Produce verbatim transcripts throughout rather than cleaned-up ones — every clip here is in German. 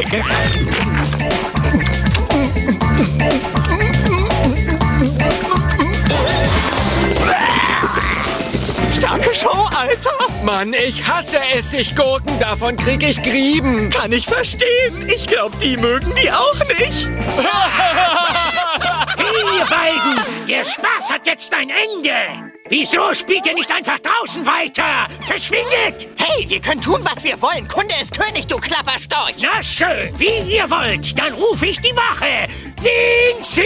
Starke Show, Alter! Mann, ich hasse Essiggurken, davon krieg ich Grieben. Kann ich verstehen. Ich glaube, die mögen die auch nicht. Hey, ihr beiden! Der Spaß hat jetzt ein Ende! Wieso spielt ihr nicht einfach draußen weiter? Verschwindet! Hey, wir können tun, was wir wollen. Kunde ist König, du Klapperstorch. Na schön, wie ihr wollt. Dann rufe ich die Wache. Winzig!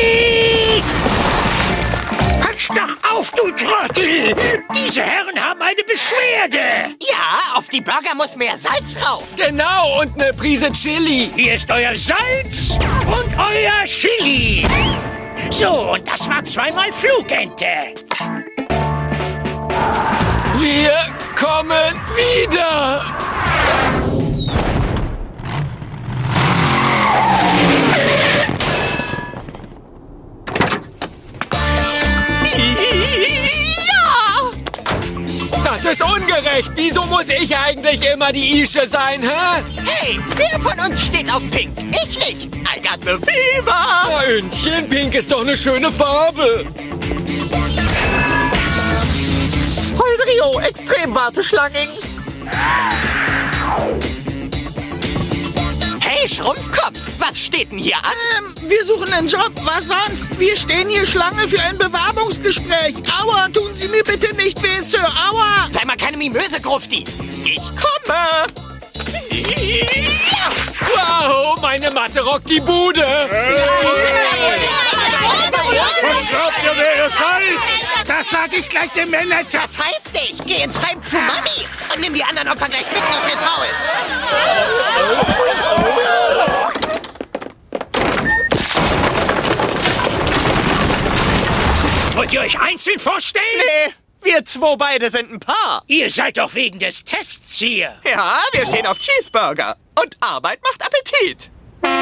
Pass doch auf, du Trottel! Diese Herren haben eine Beschwerde. Ja, auf die Burger muss mehr Salz drauf. Genau, und eine Prise Chili. Hier ist euer Salz und euer Chili. So, und das war zweimal Flugente. Wir kommen wieder. Ja! Das ist ungerecht. Wieso muss ich eigentlich immer die Ische sein, hä? Hey, wer von uns steht auf Pink? Ich nicht. I got the fever! Na, Hündchen, Pink ist doch eine schöne Farbe. Vollrio, Extrem-Warteschlangen. Hey, Schrumpfkopf, was steht denn hier an? Ähm, wir suchen einen Job. Was sonst? Wir stehen hier Schlange für ein Bewerbungsgespräch. Aua, tun Sie mir bitte nicht weh, Sir. Aua! Sei mal keine Mimöse, Grufti. Ich komme! Ja! Wow, meine Matte rockt die Bude. Was glaubt ihr, wer ihr seid? Das sag ich gleich dem Manager. Verpfeif dich! Geh ins Heim zu Mami und nimm die anderen Opfer gleich mit auf den Paul. Wollt ihr euch einzeln vorstellen? Nee, wir zwei beide sind ein Paar. Ihr seid doch wegen des Tests hier. Ja, wir stehen auf Cheeseburger. Und Arbeit macht Appetit.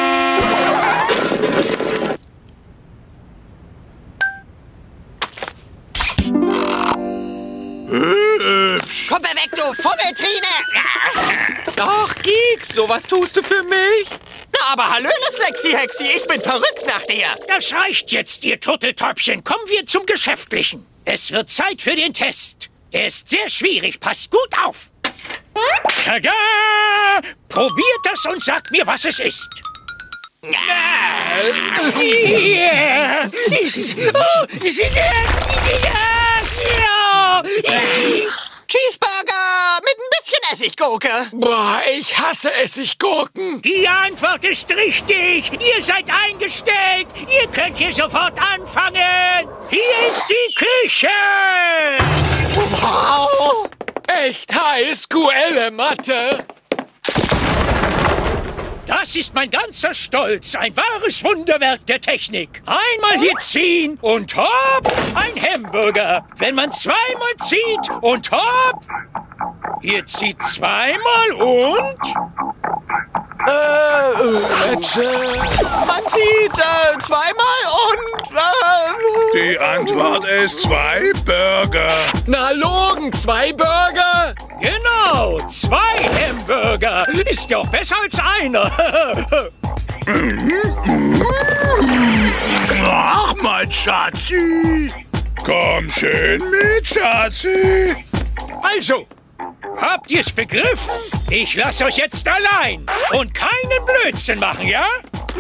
Kuppe weg, du Fummeltrine! Ach, Geeks, sowas tust du für mich? Na, aber hallöle, Slexy Hexy, ich bin verrückt nach dir. Das reicht jetzt, ihr Turteltäubchen. Kommen wir zum Geschäftlichen. Es wird Zeit für den Test. Er ist sehr schwierig. Passt gut auf. Tada! Probiert das und sagt mir, was es ist. Yeah. Cheeseburger mit ein bisschen Essiggurke. Boah, ich hasse Essiggurken. Die Antwort ist richtig. Ihr seid eingestellt. Ihr könnt hier sofort anfangen. Hier ist die Küche. Wow. Echt heiß, Guelle Matte. Das ist mein ganzer Stolz. Ein wahres Wunderwerk der Technik. Einmal hier ziehen und hopp, ein Hamburger. Wenn man zweimal zieht und hopp, ihr zieht zweimal und... Äh, man sieht äh, zweimal und... Äh, Die Antwort ist zwei Burger. Na, Logen, zwei Burger? Genau, zwei Hamburger. Ist ja auch besser als einer. Ach, mein Schatzi. Komm schön mit, Schatzi. Also, habt ihr's begriffen? Ich lasse euch jetzt allein. Und keinen Blödsinn machen, ja?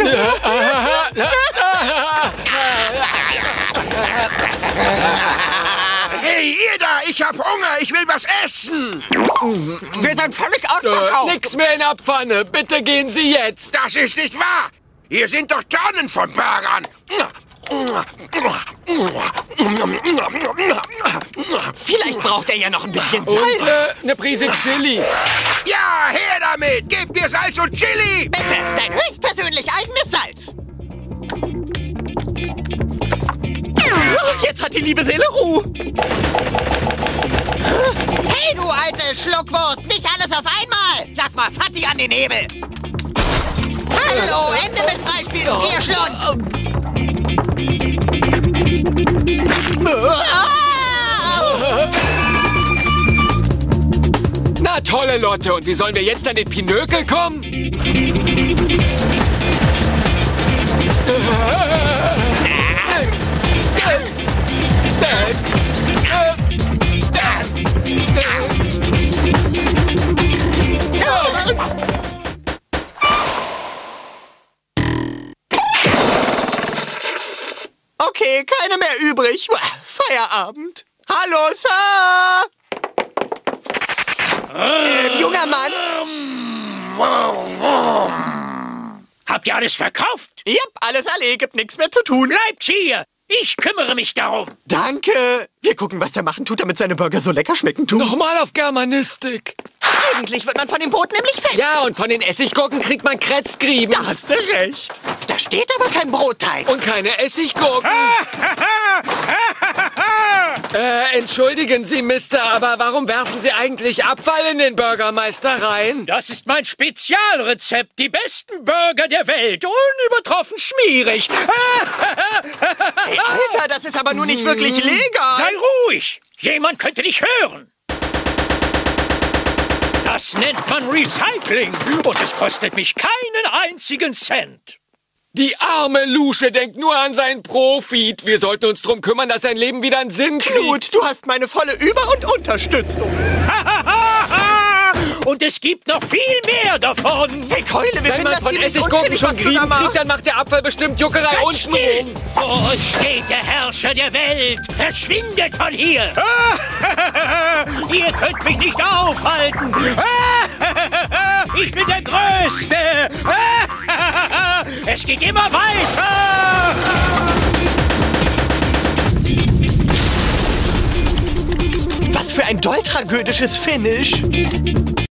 Hey, ihr da, ich hab Hunger, ich will was essen. Wir sind völlig ausverkauft. Äh, nix mehr in der Pfanne. Bitte gehen Sie jetzt. Das ist nicht wahr. Hier sind doch Tonnen von Burgern. Vielleicht braucht er ja noch ein bisschen Salz. Und äh, eine Prise Chili. Ja, her damit. Gebt mir Salz und Chili. Bitte, dein höchstpersönlich eigenes Salz. jetzt hat die liebe Seele Ruhe. Hey, du alte Schluckwurst, nicht alles auf einmal. Lass mal Fatih an den Hebel. Hallo, Ende mit Freispiel, du Gierschlund. Na tolle Lotte. Und wie sollen wir jetzt an den Pinökel kommen? Okay, keine mehr übrig. Feierabend. Hallo, Sir! Äh, junger Mann. Habt ihr alles verkauft? Yep, alles alle, gibt nichts mehr zu tun. Bleibt hier! Ich kümmere mich darum. Danke. Wir gucken, was der machen tut, damit seine Burger so lecker schmecken tun. Nochmal auf Germanistik. Eigentlich wird man von dem Brot nämlich fett. Ja, und von den Essiggurken kriegt man Kretzgrieben. Da hast du recht. Da steht aber kein Brotteig. Und keine Essiggurken. äh, entschuldigen Sie, Mister, aber warum werfen Sie eigentlich Abfall in den Burgermeister rein? Das ist mein Spezialrezept. Die besten Burger der Welt. Unübertroffen schmierig. Hey, Alter, das ist aber nur nicht wirklich legal. Sei ruhig. Jemand könnte dich hören. Das nennt man Recycling. Und es kostet mich keinen einzigen Cent. Die arme Lusche denkt nur an seinen Profit. Wir sollten uns drum kümmern, dass sein Leben wieder einen Sinn kriegt. Gut, du hast meine volle Über- und Unterstützung. Und es gibt noch viel mehr davon. Hey, Keule, wir Wenn finden man das von ziemlich Essiggurken unschädlich, schon was du da Grieben machst. kriegt, dann macht der Abfall bestimmt Juckerei Seid unten still. rum. Vor uns steht der Herrscher der Welt. Verschwindet von hier. Ihr könnt mich nicht aufhalten. Ich bin der Größte. Es geht immer weiter. Was für ein dolltragödisches Finish.